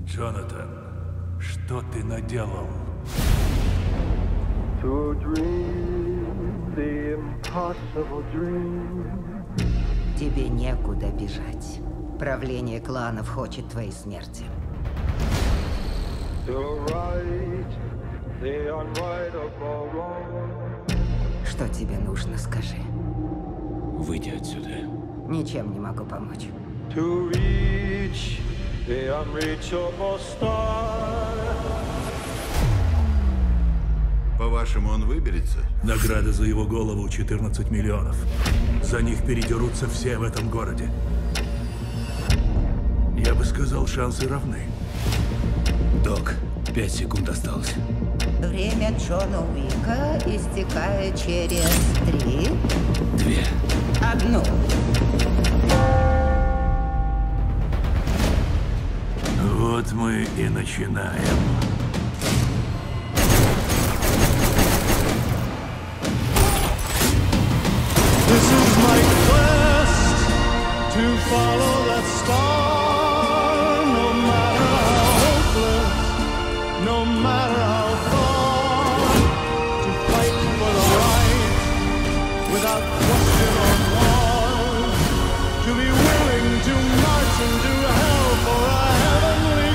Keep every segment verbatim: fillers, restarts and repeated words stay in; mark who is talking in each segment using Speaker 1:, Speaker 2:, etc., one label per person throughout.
Speaker 1: Джонатан, что ты наделал?
Speaker 2: To dream the impossible dream.
Speaker 3: Тебе некуда бежать. Правление кланов хочет твоей смерти.
Speaker 2: To right the unrightable wrong.
Speaker 3: Что тебе нужно, скажи.
Speaker 4: Выйди отсюда.
Speaker 3: Ничем не могу помочь.
Speaker 2: To reach the unreachable star.
Speaker 5: По-вашему, он выберется?
Speaker 1: Награда за его голову четырнадцать миллионов. За них передерутся все в этом городе. Я бы сказал, шансы равны.
Speaker 4: Док, пять секунд осталось.
Speaker 3: Время Джона Уика истекает через три...
Speaker 4: Две.
Speaker 3: Одну.
Speaker 1: Вот мы и начинаем.
Speaker 6: This is my quest to follow that star, no matter how hopeless, no matter how far, to fight for the right without question or pause, to be willing to march into hell for a heavenly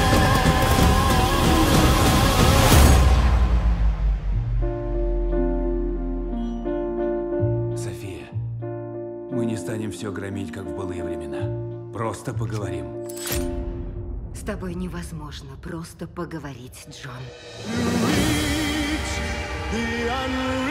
Speaker 4: София, мы не станем все громить, как в былые времена. Просто поговорим.
Speaker 3: С тобой невозможно просто поговорить, Джон.
Speaker 6: reach the unreachable.